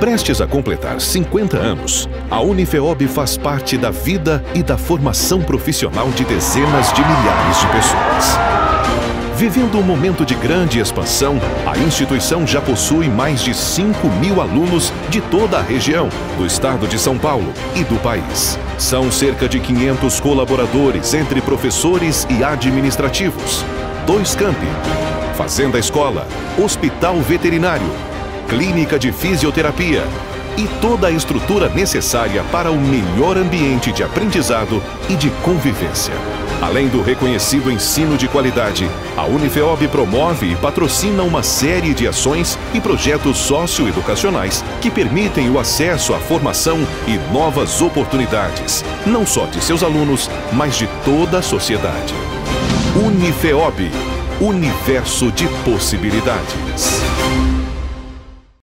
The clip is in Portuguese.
Prestes a completar 50 anos, a Unifeob faz parte da vida e da formação profissional de dezenas de milhares de pessoas. Vivendo um momento de grande expansão, a instituição já possui mais de 5.000 alunos de toda a região, do estado de São Paulo e do país. São cerca de 500 colaboradores entre professores e administrativos, 2 campi, fazenda escola, hospital veterinário, clínica de fisioterapia e toda a estrutura necessária para o melhor ambiente de aprendizado e de convivência. Além do reconhecido ensino de qualidade, a Unifeob promove e patrocina uma série de ações e projetos socioeducacionais que permitem o acesso à formação e novas oportunidades, não só de seus alunos, mas de toda a sociedade. Unifeob, universo de possibilidades.